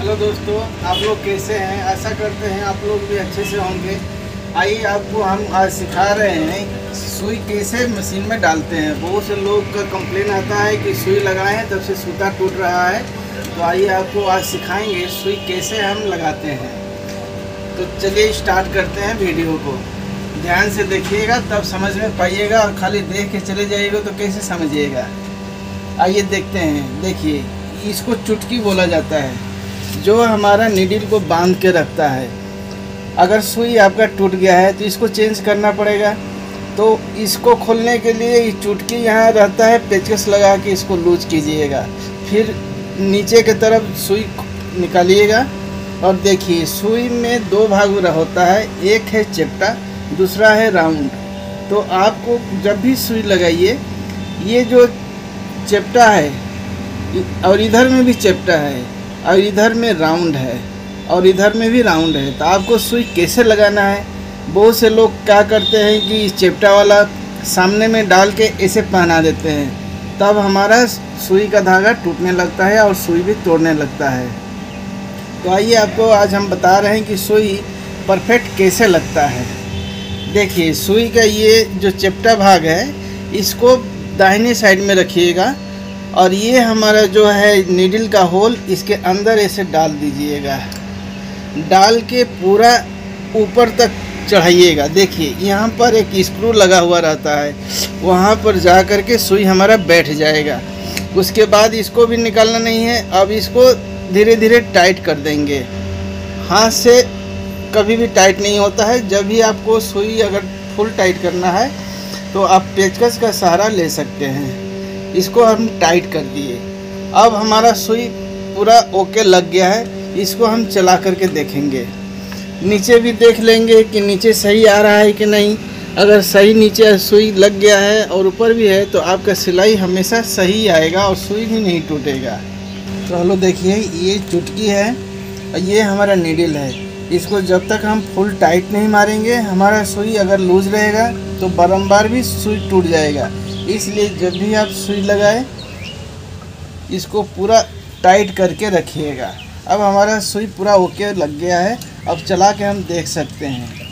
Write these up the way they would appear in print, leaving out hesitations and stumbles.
Hello दोस्तों, आप लोग कैसे हैं? आशा करते हैं आप लोग भी अच्छे से होंगे। आइए आपको हम आज सिखा रहे हैं सुई कैसे मशीन में डालते हैं। बहुत से लोग का कंप्लेन आता है कि सुई लगाए हैं तब से सूता टूट रहा है। तो आइए आपको आज सिखाएंगे सुई कैसे हम लगाते हैं। तो चलिए स्टार्ट करते हैं वीडियो को। ध्यान से देखिएगा तब समझ में पाइएगा, और खाली देख के चले जाइएगा तो कैसे समझिएगा। आइए देखते हैं। देखिए, इसको चुटकी बोला जाता है, जो हमारा नीडल को बांध के रखता है। अगर सुई आपका टूट गया है तो इसको चेंज करना पड़ेगा। तो इसको खोलने के लिए ये चुटकी यहाँ रहता है, पेचकस लगा के इसको लूज कीजिएगा। फिर नीचे की तरफ सुई निकालिएगा और देखिए सुई में दो भाग होता है, एक है चेप्टा, दूसरा है राउंड। तो आपको जब भी सुई लगाइए, ये जो चेप्टा है और इधर में भी चेप्टा है और इधर में राउंड है और इधर में भी राउंड है, तो आपको सुई कैसे लगाना है। बहुत से लोग क्या करते हैं कि चेप्टा वाला सामने में डाल के ऐसे पहना देते हैं, तब हमारा सुई का धागा टूटने लगता है और सुई भी तोड़ने लगता है। तो आइए आपको आज हम बता रहे हैं कि सुई परफेक्ट कैसे लगता है। देखिए, सुई का ये जो चेप्टा भाग है इसको दाहिने साइड में रखिएगा और ये हमारा जो है नीडल का होल इसके अंदर ऐसे डाल दीजिएगा। डाल के पूरा ऊपर तक चढ़ाइएगा। देखिए, यहाँ पर एक स्क्रू लगा हुआ रहता है, वहाँ पर जा कर के सुई हमारा बैठ जाएगा। उसके बाद इसको भी निकालना नहीं है। अब इसको धीरे धीरे टाइट कर देंगे। हाथ से कभी भी टाइट नहीं होता है। जब भी आपको सुई अगर फुल टाइट करना है तो आप पेचकस का सहारा ले सकते हैं। इसको हम टाइट कर दिए। अब हमारा सुई पूरा ओके लग गया है। इसको हम चला करके देखेंगे। नीचे भी देख लेंगे कि नीचे सही आ रहा है कि नहीं। अगर सही नीचे सुई लग गया है और ऊपर भी है तो आपका सिलाई हमेशा सही आएगा और सुई भी नहीं टूटेगा। तो हेलो, देखिए ये चुटकी है और ये हमारा नीडल है। इसको जब तक हम फुल टाइट नहीं मारेंगे, हमारा सुई अगर लूज रहेगा तो बारंबार भी सुई टूट जाएगा। इसलिए जब भी आप सुई लगाए इसको पूरा टाइट करके रखिएगा। अब हमारा सुई पूरा ओके लग गया है। अब चला के हम देख सकते हैं।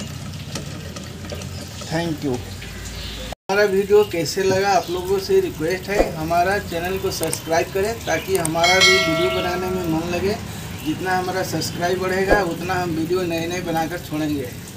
Thank you. हमारा वीडियो कैसे लगा, आप लोगों से रिक्वेस्ट है हमारा चैनल को सब्सक्राइब करें ताकि हमारा भी वीडियो बनाने में मन लगे। जितना हमारा सब्सक्राइब बढ़ेगा उतना हम वीडियो नए नए बनाकर छोड़ेंगे।